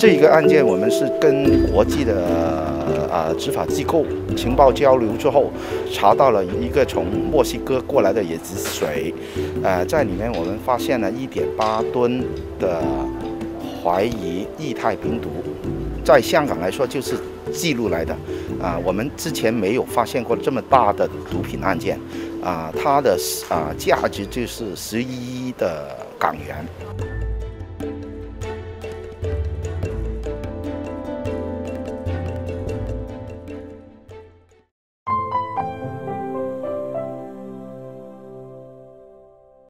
这个案件我们是跟国际的执法机构情报交流之后，查到了一个从墨西哥过来的椰子水，在里面我们发现了1.8吨的怀疑液态病毒，在香港来说就是记录来的，我们之前没有发现过这么大的毒品案件，它的价值就是11亿的港元。